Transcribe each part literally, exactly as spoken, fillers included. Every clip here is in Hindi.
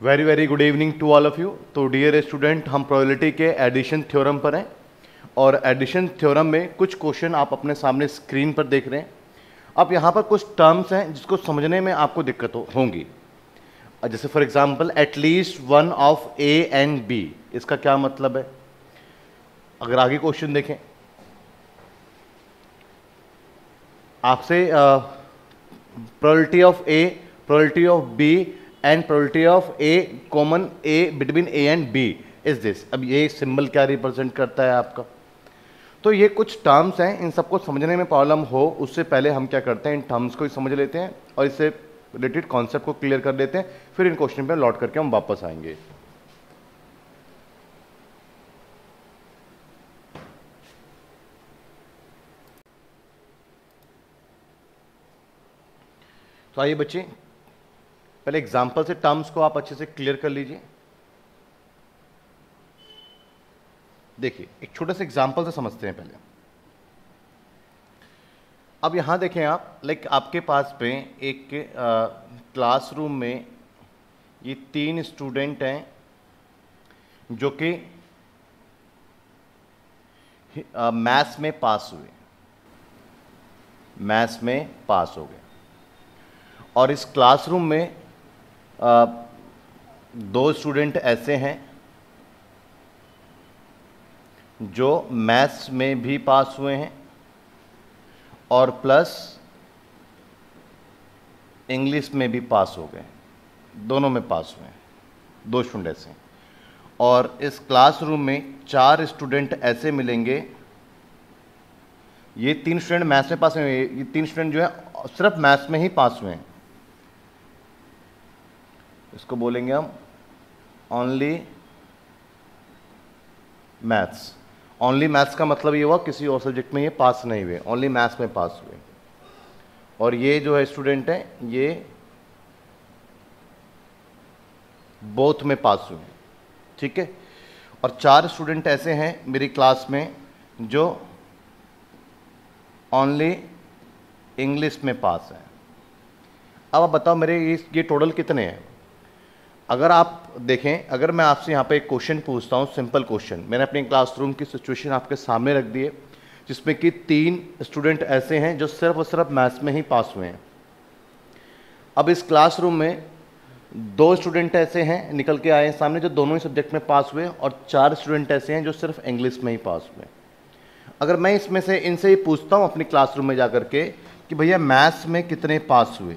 Very very good evening to all of you. तो डियर स्टूडेंट, हम प्रोबेबिलिटी के एडिशन थ्योरम पर हैं और एडिशन थ्योरम में कुछ क्वेश्चन आप अपने सामने स्क्रीन पर देख रहे हैं। अब यहाँ पर कुछ टर्म्स हैं जिसको समझने में आपको दिक्कत हो, होंगी। जैसे for example at least one of A and B, इसका क्या मतलब है? अगर आगे क्वेश्चन देखें आपसे, probability of A, probability of B and probability of A common A between A and B is this. अब ये सिंबल क्या रिप्रेजेंट करता है आपका? तो ये कुछ टर्म्स हैं, इन सबको समझने में प्रॉब्लम हो उससे पहले हम क्या करते हैं, इन टर्म्स को ही समझ लेते हैं और इससे रिलेटेड कॉन्सेप्ट को क्लियर कर लेते हैं, फिर इन क्वेश्चन पे लौट करके हम वापस आएंगे। तो आइए बच्चे, पहले एग्जाम्पल से टर्म्स को आप अच्छे से क्लियर कर लीजिए। देखिए एक छोटे से एग्जाम्पल से समझते हैं पहले। अब यहां देखें आप, लाइक आपके पास में एक क्लासरूम में ये तीन स्टूडेंट हैं जो कि मैथ्स में पास हुए, मैथ्स में पास हो गए। और इस क्लासरूम में आ, दो स्टूडेंट ऐसे हैं जो मैथ्स में भी पास हुए हैं और प्लस इंग्लिश में भी पास हो गए, दोनों में पास हुए हैं, दो स्टूडेंट ऐसे हैं। और इस क्लासरूम में चार स्टूडेंट ऐसे मिलेंगे, ये तीन स्टूडेंट मैथ्स में पास हुए हैं, ये तीन स्टूडेंट जो है सिर्फ मैथ्स में ही पास हुए हैं, इसको बोलेंगे हम ओनली मैथ्स। ओनली मैथ्स का मतलब ये हुआ किसी और सब्जेक्ट में ये पास नहीं हुए, ओनली मैथ्स में पास हुए। और ये जो है स्टूडेंट है ये बोथ में पास हुए, ठीक है। और चार स्टूडेंट ऐसे हैं मेरी क्लास में जो ओनली इंग्लिश में पास है। अब आप बताओ मेरे ये ये टोटल कितने हैं? अगर आप देखें, अगर मैं आपसे यहाँ पे एक क्वेश्चन पूछता हूँ, सिंपल क्वेश्चन, मैंने अपने क्लासरूम की सिचुएशन आपके सामने रख दी है जिसमें कि तीन स्टूडेंट ऐसे हैं जो सिर्फ और सिर्फ मैथ्स में ही पास हुए हैं। अब इस क्लासरूम में दो स्टूडेंट ऐसे हैं निकल के आए हैं सामने जो दोनों ही सब्जेक्ट में पास हुए, और चार स्टूडेंट ऐसे हैं जो सिर्फ इंग्लिश में ही पास हुए। अगर मैं इसमें से इनसे ही पूछता हूँ अपनी क्लासरूम में जाकर के कि भैया मैथ्स में कितने पास हुए,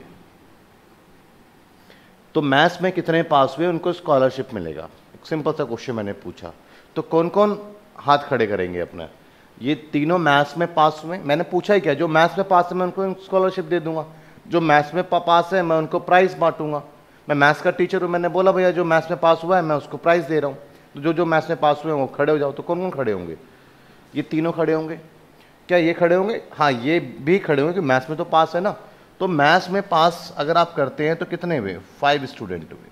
तो मैथ्स में कितने पास हुए उनको स्कॉलरशिप मिलेगा। एक सिंपल सा क्वेश्चन मैंने पूछा, तो कौन कौन हाथ खड़े करेंगे अपना? ये तीनों मैथ्स में पास हुए, मैंने पूछा ही क्या, जो मैथ्स में पास है मैं उनको स्कॉलरशिप दे दूंगा, जो मैथ्स में पास है मैं उनको प्राइज बांटूंगा। मैं मैथ्स का टीचर हूँ, मैंने बोला भैया जो मैथ्स में पास हुआ है मैं उसको प्राइज दे रहा हूँ, तो जो जो मैथ्स में पास हुए हैं वो खड़े हो जाओ। तो कौन कौन खड़े होंगे? ये तीनों खड़े होंगे। क्या ये खड़े होंगे? हाँ, ये भी खड़े होंगे, मैथ्स में तो पास है ना। तो मैथ्स में पास अगर आप करते हैं तो कितने हुए? फाइव स्टूडेंट हुए।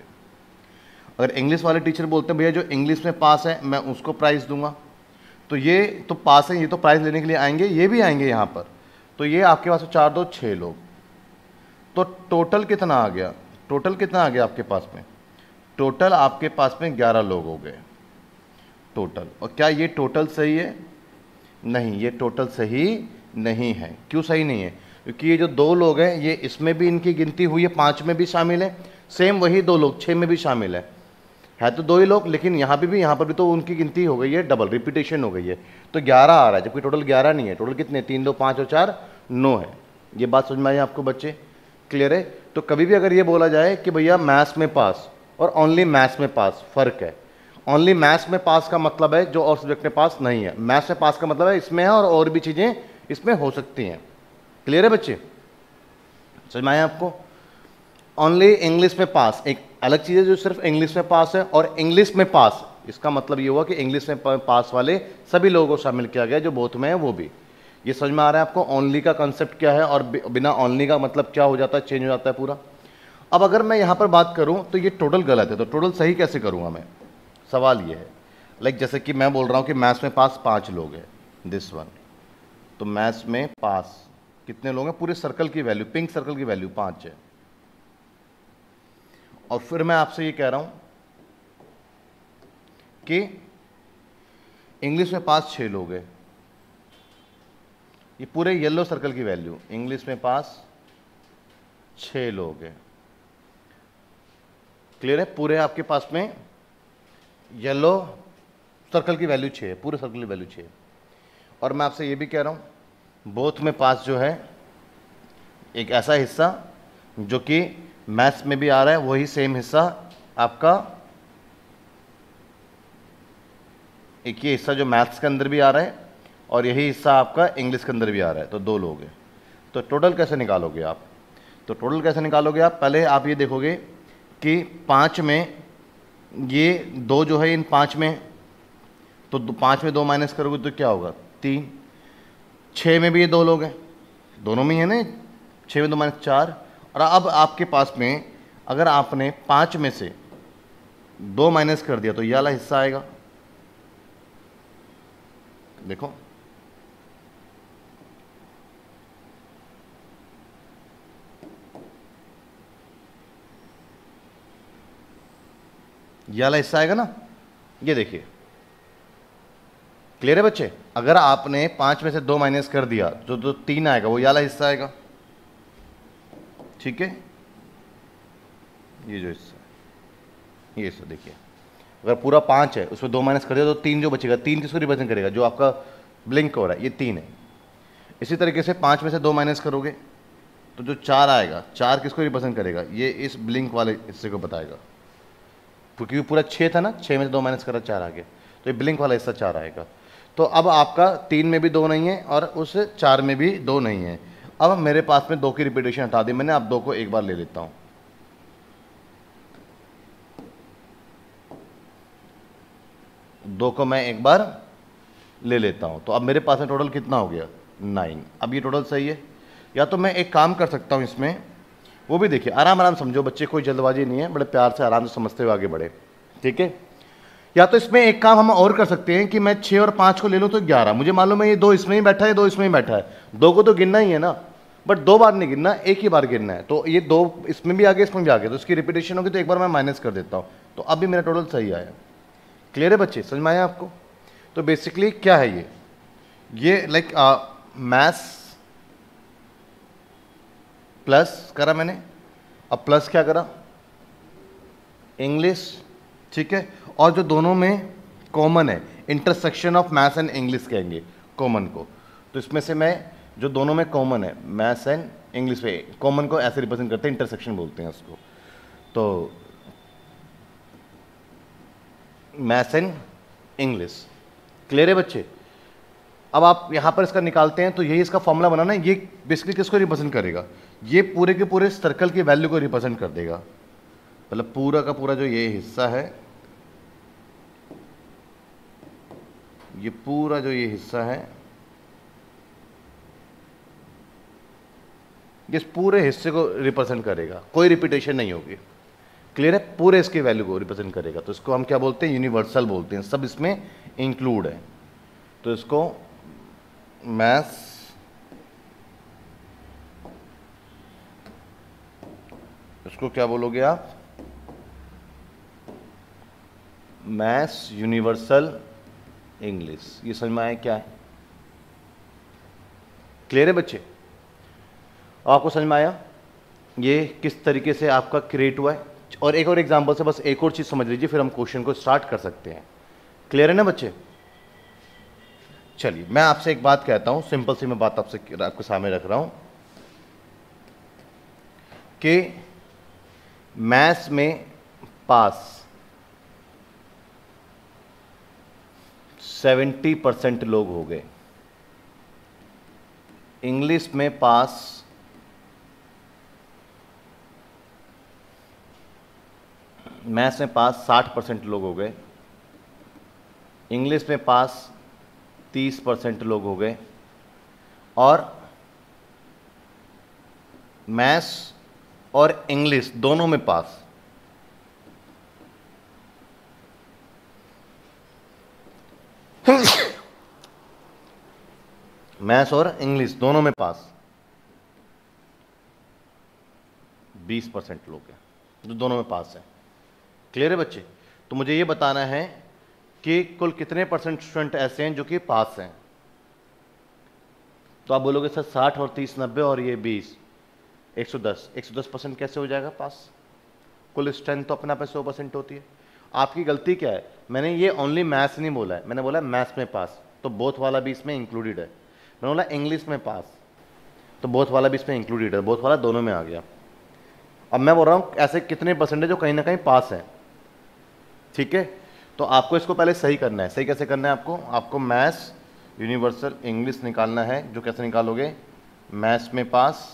अगर इंग्लिश वाले टीचर बोलते हैं भैया जो इंग्लिश में पास है मैं उसको प्राइज दूंगा, तो ये तो पास है, ये तो प्राइज लेने के लिए आएंगे, ये भी आएंगे यहाँ पर। तो ये आपके पास चार दो छः लोग, तो टोटल कितना आ गया? टोटल कितना आ गया आपके पास में? टोटल आपके पास में ग्यारह लोग हो गए टोटल। और क्या ये टोटल सही है? नहीं, ये टोटल सही नहीं है। क्यों सही नहीं है? क्योंकि ये जो दो लोग हैं ये इसमें भी इनकी गिनती हुई है, पाँच में भी शामिल है, सेम वही दो लोग छः में भी शामिल है है तो दो ही लोग, लेकिन यहाँ पे भी यहाँ पर भी तो उनकी गिनती हो गई है, डबल रिपीटेशन हो गई है, तो ग्यारह आ रहा है, जबकि टोटल ग्यारह नहीं है। टोटल कितने? तीन दो पाँच और चार नौ है। ये बात समझ में आई आपको बच्चे? क्लियर है? तो कभी भी अगर ये बोला जाए कि भैया मैथ्स में पास और ओनली मैथ्स में पास फ़र्क है। ओनली मैथ्स में पास का मतलब है जो और सब्जेक्ट में पास नहीं है, मैथ्स में पास का मतलब है इसमें है और और भी चीज़ें इसमें हो सकती हैं। क्लियर है बच्चे? समझ में आया आपको? ओनली इंग्लिश में पास एक अलग चीज़ है जो सिर्फ इंग्लिश में पास है, और इंग्लिश में पास इसका मतलब ये हुआ कि इंग्लिश में पास वाले सभी लोगों को शामिल किया गया, जो बोथ में है वो भी। ये समझ में आ रहा है आपको ओनली का कंसेप्ट क्या है और बिना ओनली का मतलब क्या हो जाता है, चेंज हो जाता है पूरा। अब अगर मैं यहाँ पर बात करूँ तो ये टोटल गलत है, तो टोटल सही कैसे करूँगा मैं? सवाल ये है, लाइक जैसे कि मैं बोल रहा हूँ कि मैथ्स में पास पाँच लोग हैं, दिस वन, तो मैथ्स में पास कितने लोग हैं? पूरे सर्कल की वैल्यू, पिंक सर्कल की वैल्यू पाँच है। और फिर मैं आपसे ये कह रहा हूँ कि इंग्लिश में पास छः लोग हैं, ये पूरे येलो सर्कल की वैल्यू, इंग्लिश में पास छः लोग हैं। क्लियर है? पूरे आपके पास में येलो सर्कल की वैल्यू छः है, पूरे सर्कल की वैल्यू छः है। और मैं आपसे ये भी कह रहा हूँ बोथ में पास जो है एक ऐसा हिस्सा जो कि मैथ्स में भी आ रहा है, वही सेम हिस्सा आपका, एक ये हिस्सा जो मैथ्स के अंदर भी आ रहा है और यही हिस्सा आपका इंग्लिश के अंदर भी आ रहा है। तो दो लोग हैं, तो टोटल कैसे निकालोगे आप? तो टोटल कैसे निकालोगे आप? पहले आप ये देखोगे कि पाँच में ये दो जो है इन पाँच में, तो पाँच में दो माइनस करोगे तो क्या होगा? तीन। छः में भी ये दो लोग हैं, दोनों में ही है ना, छः में दो माइनस चार। और अब आपके पास में अगर आपने पाँच में से दो माइनस कर दिया तो ये वाला हिस्सा आएगा। देखो ये वाला हिस्सा आएगा ना, ये देखिए। क्लियर है बच्चे? अगर आपने पांच में से दो माइनस कर दिया तो जो तीन आएगा वो ये वाला हिस्सा आएगा। ठीक है, ये जो हिस्सा, ये हिस्सा देखिए, अगर पूरा पाँच है उसमें दो माइनस कर दिया तो तीन जो बचेगा, तीन किसको रिप्रेजेंट करेगा? जो आपका ब्लिंक हो रहा है ये तीन है। इसी तरीके से पाँच में से दो माइनस करोगे तो जो चार आएगा, चार किसको रिप्रेजेंट करेगा? ये इस ब्लिंक वाले हिस्से को बताएगा, क्योंकि पूरा छः था ना, छः में से दो माइनस करा चार आ गया, तो ये ब्लिंक वाला हिस्सा चार आएगा। तो अब आपका तीन में भी दो नहीं है और उस चार में भी दो नहीं है। अब मेरे पास में दो की रिपीटेशन हटा दी मैंने, अब दो को एक बार ले लेता हूँ। दो को मैं एक बार ले लेता हूँ, तो अब मेरे पास में टोटल कितना हो गया? नाइन। अब ये टोटल सही है। या तो मैं एक काम कर सकता हूँ इसमें, वो भी देखिए, आराम आराम समझो बच्चे, कोई जल्दबाजी नहीं है, बड़े प्यार से आराम से समझते हुए आगे बढ़े। ठीक है? या तो इसमें एक काम हम और कर सकते हैं कि मैं छः और पाँच को ले लूँ तो ग्यारह। मुझे मालूम है ये दो इसमें ही बैठा है, दो इसमें ही बैठा है, दो को तो गिनना ही है ना, बट दो बार नहीं गिनना, एक ही बार गिनना है। तो ये दो इसमें भी आ गया, इसमें भी आ गया, तो इसकी रिपीटेशन होगी तो एक बार मैं माइनस कर देता हूँ, तो अब भी मेरा टोटल सही आया। क्लियर है बच्चे? समझ में आया आपको? तो बेसिकली क्या है ये ये लाइक मैथ्स प्लस करा मैंने, अब प्लस क्या करा? इंग्लिश। ठीक है? और जो दोनों में कॉमन है, intersection of maths and English कहेंगे कॉमन को, तो इसमें से मैं जो दोनों में कॉमन है, मैथ्स एंड इंग्लिश में कॉमन को ऐसे रिप्रेजेंट करते हैं, इंटरसेक्शन बोलते हैं उसको। तो मैथ्स एंड इंग्लिश। क्लियर है बच्चे? अब आप यहाँ पर इसका निकालते हैं तो यही इसका फॉर्मूला बनाना है। ये बेसिकली किसको रिप्रेजेंट करेगा? ये पूरे के पूरे सर्कल की वैल्यू को रिप्रेजेंट कर देगा। मतलब पूरा का पूरा जो ये हिस्सा है, ये पूरा जो ये हिस्सा है, इस पूरे हिस्से को रिप्रेजेंट करेगा, कोई रिपीटेशन नहीं होगी। क्लियर है? पूरे इसकी वैल्यू को रिप्रेजेंट करेगा। तो इसको हम क्या बोलते हैं? यूनिवर्सल बोलते हैं, सब इसमें इंक्लूड है। तो इसको मैथ्स इसको क्या बोलोगे आप? Maths universal English. ये समझ में आया क्या है? क्लियर है बच्चे? आपको समझ में आया ये किस तरीके से आपका क्रिएट हुआ है? और एक और एग्जांपल से बस एक और चीज समझ लीजिए, फिर हम क्वेश्चन को स्टार्ट कर सकते हैं। क्लियर है ना बच्चे? चलिए मैं आपसे एक बात कहता हूं, सिंपल सी मैं बात आपसे आपके सामने रख रहा हूं कि मैथ्स में पास सेवेंटी परसेंट लोग हो गए, इंग्लिश में पास मैथ्स में पास साठ परसेंट लोग हो गए, इंग्लिश में पास तीस परसेंट लोग हो गए, और मैथ्स और इंग्लिश दोनों में पास मैथ्स और इंग्लिश दोनों में पास बीस परसेंट लोग हैं जो दोनों में पास है। क्लियर है बच्चे? तो मुझे ये बताना है कि कुल कितने परसेंट स्टूडेंट ऐसे हैं जो कि पास हैं। तो आप बोलोगे सर साठ और तीस नब्बे और ये बीस एक सौ दस, एक सौ दस परसेंट कैसे हो जाएगा पास? कुल स्ट्रेंथ तो अपने आप में सौ परसेंट होती है। आपकी गलती क्या है, मैंने ये ओनली मैथ्स नहीं बोला है, मैंने बोला मैथ्स में पास, तो बोथ वाला भी इसमें इंक्लूडेड है। मैंने बोला इंग्लिश में पास, तो बोथ वाला भी इसमें इंक्लूडेड है, बोथ वाला दोनों में आ गया। अब मैं बोल रहा हूँ ऐसे कितने परसेंटेज जो कहीं ना कहीं पास है, ठीक है। तो आपको इसको पहले सही करना है। सही कैसे करना है आपको? आपको मैथ्स यूनिवर्सल इंग्लिश निकालना है, जो कैसे निकालोगे, मैथ्स में पास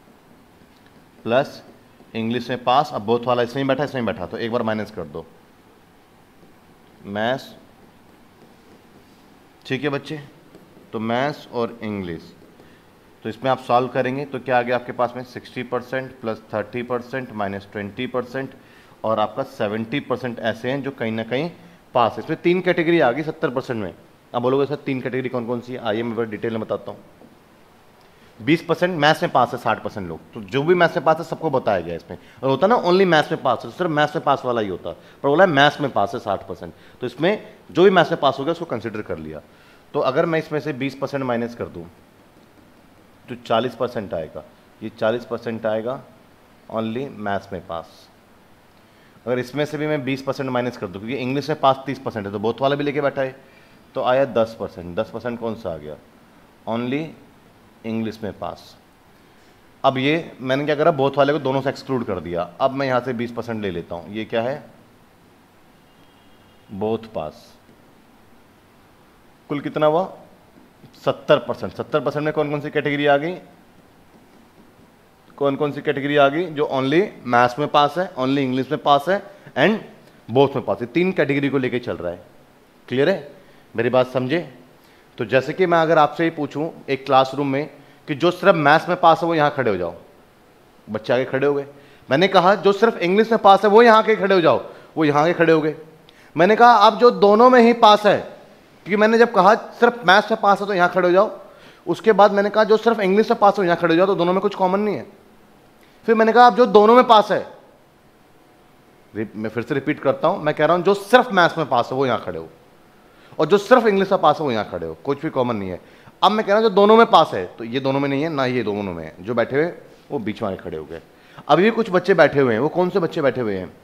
प्लस इंग्लिश में पास। अब बोथ वाला इसमें बैठा इसमें बैठा, तो एक बार माइनस कर दो मैथ्स, ठीक है बच्चे। तो मैथ्स और इंग्लिश, तो इसमें आप सॉल्व करेंगे तो क्या आ गया आपके पास में, sixty percent plus thirty percent minus twenty percent और आपका सेवेंटी परसेंट ऐसे हैं जो कहीं ना कहीं पास है। इसमें तीन कैटेगरी आ गई सत्तर परसेंट में। अब बोलोगे सर तीन कैटेगरी कौन कौन सी है? आइए मैं डिटेल में बताता हूँ। बीस परसेंट मैथ्स में पास है साठ परसेंट लोग, तो जो भी मैथ्स में पास है सबको बताया गया इसमें। और होता ना ओनली मैथ्स में पास है, सिर्फ मैथ्स में पास वाला ही होता, पर बोला मैथ्स में पास है साठ परसेंट, तो इसमें जो भी मैथ्स में पास हो गया उसको कंसिडर कर लिया। तो अगर मैं इसमें से बीस परसेंट माइनस कर दूँ तो चालीस परसेंट आएगा, ये चालीस परसेंट आएगा ओनली मैथ्स में पास। अगर इसमें से भी मैं बीस परसेंट माइनस कर दूँ, क्योंकि इंग्लिश में पास तीस परसेंट है तो बोथ वाला भी लेके बैठा है, तो आया दस परसेंट। दस परसेंट कौन सा आ गया? ओनली इंग्लिश में पास। अब ये मैंने क्या करा, बोथ वाले को दोनों से एक्सक्लूड कर दिया। अब मैं यहाँ से बीस परसेंट ले लेता हूँ, ये क्या है, बोथ पास। कुल कितना हुआ? सत्तर परसेंट। सत्तर परसेंट में कौन कौन सी कैटेगरी आ गई? कौन कौन सी कैटेगरी आ गई? जो ओनली मैथ्स में पास है, ओनली इंग्लिश में पास है एंड बोथ में पास है। तीन कैटेगरी को लेके चल रहा है। क्लियर है? मेरी बात समझे? तो जैसे कि मैं अगर आपसे ही पूछूं एक क्लासरूम में कि जो सिर्फ मैथ्स में पास है वो यहाँ खड़े हो जाओ, बच्चे आगे खड़े हो गए। मैंने कहा जो सिर्फ इंग्लिश में पास है वो यहाँ के खड़े हो जाओ, वो यहाँ के खड़े हो गए। मैंने कहा आप जो दोनों में ही पास है, क्योंकि मैंने जब कहा सिर्फ मैथ्स में पास है तो यहाँ खड़े हो जाओ, उसके बाद मैंने कहा जो सिर्फ इंग्लिश में पास है यहाँ खड़े हो जाओ, तो दोनों में कुछ कॉमन नहीं है। फिर मैंने कहा आप जो दोनों में पास है, मैं फिर से रिपीट करता हूं, मैं कह रहा हूं जो सिर्फ मैथ्स में पास है वो यहां खड़े हो, और जो सिर्फ इंग्लिश में पास है वो यहां खड़े हो, कुछ भी कॉमन नहीं है। अब मैं कह रहा हूं जो दोनों में पास है, तो ये दोनों में नहीं है ना, ये दोनों में है। जो बैठे हुए वो बीच में खड़े हो गए। अभी भी कुछ बच्चे बैठे हुए हैं, वो कौन से बच्चे बैठे हुए हैं?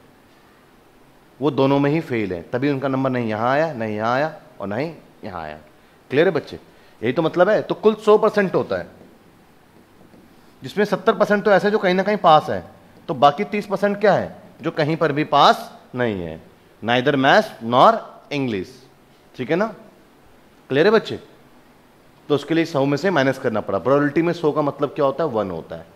वो दोनों में ही फेल है, तभी उनका नंबर नहीं यहां आया, नहीं यहां आया और नहीं यहां आया। क्लियर है बच्चे? यही तो मतलब है। तो कुल सौ परसेंट होता है, जिसमें सत्तर परसेंट तो ऐसे जो कहीं ना कहीं पास है, तो बाकी तीस परसेंट क्या है? जो कहीं पर भी पास नहीं है, नाइदर मैथ्स नॉर इंग्लिश। ठीक है ना? क्लियर है बच्चे? तो उसके लिए सौ में से माइनस करना पड़ा। प्रोबेबिलिटी में सौ का मतलब क्या होता है? वन होता है।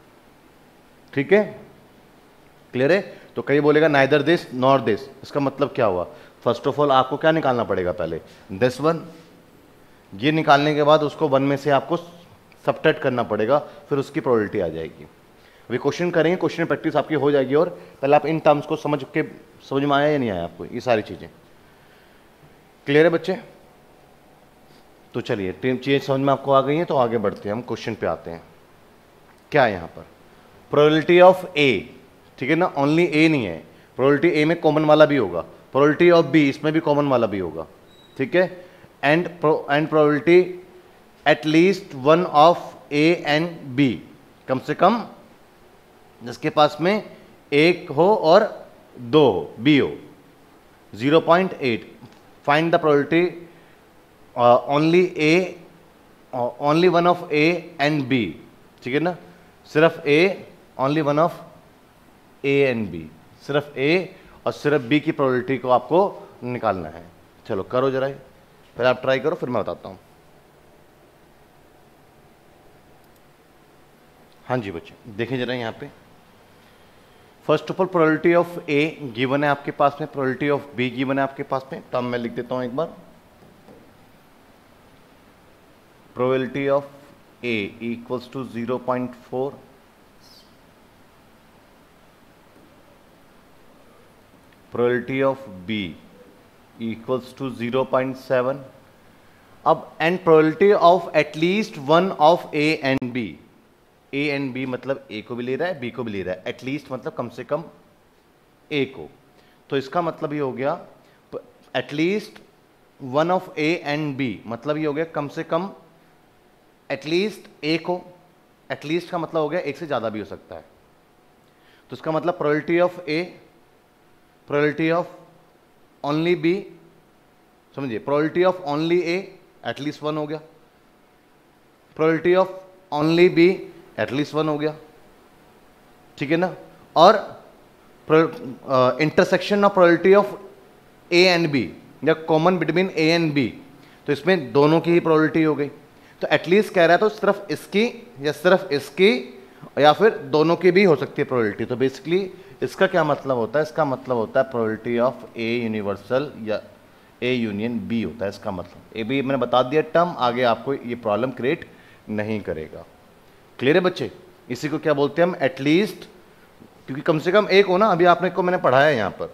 ठीक है? क्लियर है? तो कहीं बोलेगा नाइदर दिस नॉर दिस, इसका मतलब क्या हुआ? फर्स्ट ऑफ ऑल आपको क्या निकालना पड़ेगा? पहले दिस वन, ये निकालने के बाद उसको वन में से आपको सबट्रैक्ट करना पड़ेगा, फिर उसकी प्रोबेबिलिटी आ जाएगी। अभी क्वेश्चन करेंगे, क्वेश्चन प्रैक्टिस आपकी हो जाएगी। और पहले आप इन टर्म्स को समझ के, समझ में आया या नहीं आया आपको ये सारी चीजें? क्लियर है बच्चे? तो चलिए चीजें समझ में आपको आ गई हैं, तो आगे बढ़ते हैं, हम क्वेश्चन पे आते हैं। क्या है यहाँ पर? प्रोबेबिलिटी ऑफ ए, ठीक है ना? ओनली ए नहीं है, प्रोबेबिलिटी ए में कॉमन वाला भी होगा, प्रोबेबिलिटी ऑफ बी इसमें भी कॉमन वाला भी होगा। ठीक है? And and probability at least one of A and B, कम से कम जिसके पास में एक हो और दो हो, बी हो, zero point eight. Find the probability only A, only one of A and B. ठीक है ना? सिर्फ A, only one of A and B, सिर्फ ए और सिर्फ बी की प्रोबेबिलिटी को आपको निकालना है। चलो करो जरा, पहले आप ट्राई करो फिर मैं बताता हूं। हाँ जी बच्चे देखें जरा यहाँ पे। First of all probability of A given है आपके पास में, प्रोबेबिलिटी ऑफ बी गिवन है आपके पास में। तब मैं लिख देता हूं एक बार, probability of A equals to zero point four, probability of B equals to zero point seven. अब and probability of at least one of A and B. A and B मतलब ए को भी ले रहा है, बी को भी ले रहा है, एटलीस्ट मतलब कम से कम ए को। तो इसका मतलब ये हो गया at least one of A and B, मतलब ये हो गया कम से कम एटलीस्ट एक हो, एटलीस्ट का मतलब हो गया एक से ज़्यादा भी हो सकता है। तो इसका मतलब probability of A, probability of only B, समझिए, probability of only A at least one हो गया, probability of only B at least one हो गया, ठीक है ना। और intersection of probability of A and B या common between A and B, तो इसमें दोनों की ही प्रोबेबिलिटी हो गई। तो एटलीस्ट कह रहा है तो सिर्फ इसकी या सिर्फ इसकी या फिर दोनों की भी हो सकती है प्रोबेबिलिटी। तो बेसिकली इसका क्या मतलब होता है, इसका मतलब होता है प्रोबेबिलिटी ऑफ ए यूनिवर्सल या ए यूनियन बी होता है इसका मतलब। ए भी मैंने बता दिया टर्म, आगे आपको ये प्रॉब्लम क्रिएट नहीं करेगा। क्लियर है बच्चे? इसी को क्या बोलते हैं हम, एटलीस्ट, क्योंकि कम से कम एक हो ना। अभी आपने को मैंने पढ़ाया यहां पर,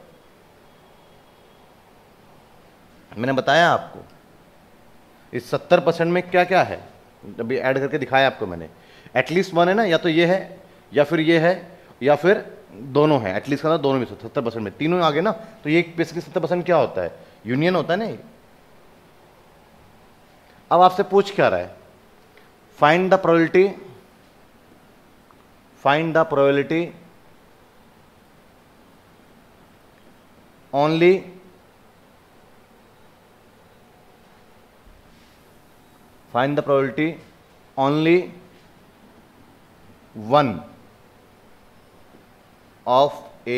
मैंने बताया आपको इस सत्तर परसेंट में क्या क्या है, अभी ऐड करके दिखाया आपको मैंने। एटलीस्ट वन है ना, या तो ये है या फिर ये है या फिर दोनों है। एटलीस्ट का दोनों में सत्तर परसेंट में तीनों आगे ना, तो ये बेसिकली सत्तर परसेंट क्या होता है, यूनियन होता है ना। अब आपसे पूछ क्या रहा है, find the probability, find the probability only find the probability only one of A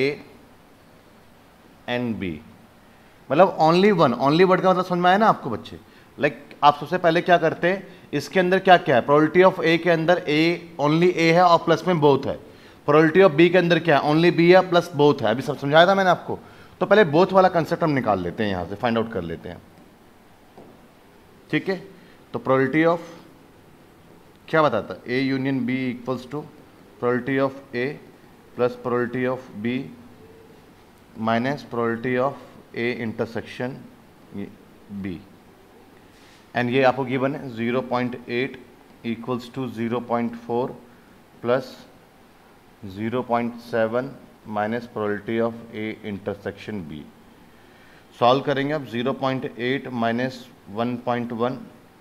and B, मतलब ओनली वन। ओनली वर्ड का मतलब समझ में आया ना आपको बच्चे। लाइक like, आप सबसे पहले क्या करते हैं, इसके अंदर क्या क्या है, प्रोबेबिलिटी ऑफ ए के अंदर ए ओनली ए है और प्लस में बोथ है। प्रोबेबिलिटी ऑफ बी के अंदर क्या है, ओनली बी है प्लस बोथ है। अभी सब समझाया था मैंने आपको। तो पहले बोथ वाला कंसेप्ट हम निकाल लेते हैं, यहां से फाइंड आउट कर लेते हैं, ठीक है। तो प्रोबेबिलिटी ऑफ क्या बताता है, A union B equals to probability of A plus probability of B minus probability of A intersection B, and ये आपको गिवन है zero point eight equals to zero point four plus zero point seven minus probability of A intersection B. Solve करेंगे अब, zero point eight minus one point one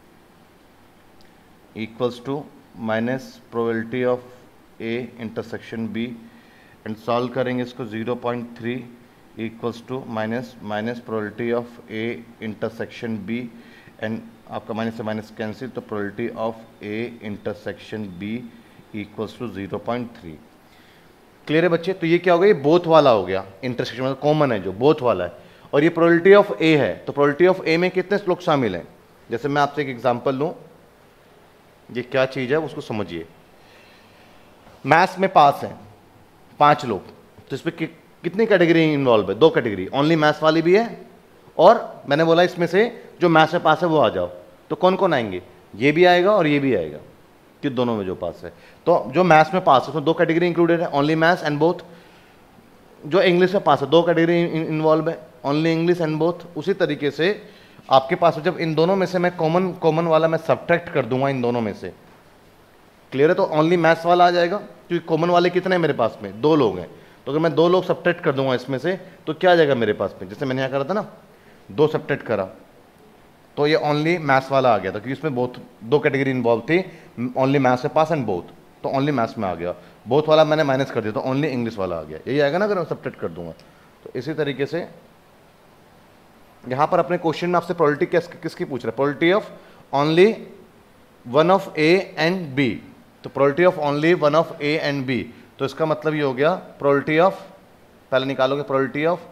equals to minus probability of A intersection B, and solve करेंगे इसको, zero point three equals to minus minus probability of A intersection B, and आपका माइनस से माइनस कैंसिल, तो probability of A intersection B equals to zero point three. Clear है बच्चे? तो ये क्या हो गया, ये बोथ वाला हो गया, इंटरसेक्शन मतलब कॉमन है जो बोथ वाला है, और ये प्रोबेबिलिटी ऑफ ए है। तो प्रोबेबिलिटी ऑफ ए में कितने लोग शामिल हैं, जैसे मैं आपसे एक एग्जांपल लूं, ये क्या चीज है उसको समझिए। मैथ्स में पास हैं पांच लोग, तो इसमें कि, कितनी कैटेगरी इन्वॉल्व है, दो कैटेगरी, ओनली मैथ्स वाली भी है, और मैंने बोला इसमें से जो मैथ्स में पास है वो आ जाओ। तो कौन कौन आएंगे, ये भी आएगा और ये भी आएगा, कि दोनों में जो पास है। तो जो मैथ्स में पास है उसमें दो कैटेगरी इंक्लूडेड है, ओनली मैथ्स एंड बोथ। जो इंग्लिश में पास है दो कैटेगरी इन्वॉल्व है, ओनली इंग्लिश एंड बोथ। उसी तरीके से आपके पास जब इन दोनों में से मैं कॉमन कॉमन वाला मैं सब्ट्रैक्ट कर दूंगा इन दोनों में से, क्लियर है, तो ओनली मैथ्स वाला आ जाएगा, क्योंकि कॉमन वाले कितने हैं मेरे पास में, दो लोग हैं। तो अगर मैं दो लोग सब्ट्रैक्ट कर दूंगा इसमें से, तो क्या आ जाएगा मेरे पास में, जैसे मैंने यहाँ करा था ना, दो सब्ट्रैक्ट करा तो ये ओनली मैथ्स वाला आ गया था, क्योंकि इसमें बोथ दो कैटेगरी इन्वॉल्व थी, ओनली मैथ्स में पास एंड बोथ, तो ओनली मैथ्स में आ गया। बोथ वाला मैंने माइनस कर दिया तो ओनली इंग्लिश वाला आ गया, यही आएगा ना अगर मैं सब्ट्रैक्ट कर दूंगा। तो इसी तरीके से यहाँ पर अपने क्वेश्चन में आपसे प्रोबेबिलिटी किस, किसकी पूछ रहा है, probability of only one of A and B. तो probability of only one of A and B, तो इसका मतलब ये हो गया प्रोबेबिलिटी ऑफ, पहले निकालोगे प्रोबेबिलिटी ऑफ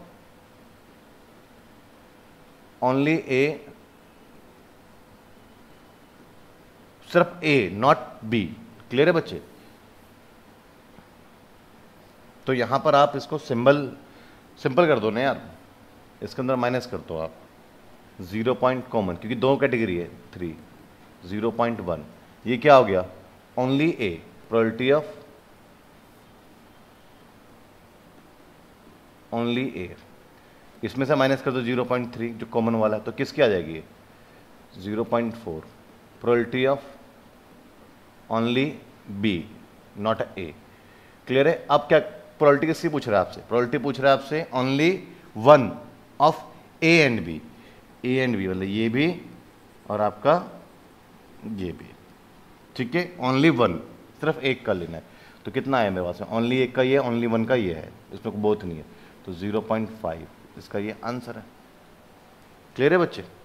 ओनली ए, सिर्फ ए नॉट बी। क्लियर है बच्चे? तो यहां पर आप इसको सिंबल सिंपल कर दो ना यार, इसके अंदर माइनस कर दो आप, जीरो पॉइंट कॉमन, क्योंकि दो कैटेगरी है, थ्री, जीरो पॉइंट वन, ये क्या हो गया, only A, probability of only A, इसमें से माइनस कर दो जीरो पॉइंट थ्री जो कॉमन वाला है, तो किसकी आ जाएगी, zero point four, probability of only B not A. Clear है? अब क्या प्रोबेबिलिटी किसकी पूछ रहा है आपसे, प्रोबेबिलिटी पूछ रहा है आपसे only one of A and B, A and B मतलब ये भी और आपका ये भी, ठीक है। ओनली वन, सिर्फ एक का लेना है। तो कितना है मेरे पास में, ओनली एक का ये है, ओनली वन का ये है, इसमें बोथ नहीं है, तो ज़ीरो पॉइंट फाइव इसका ये आंसर है। क्लियर है बच्चे?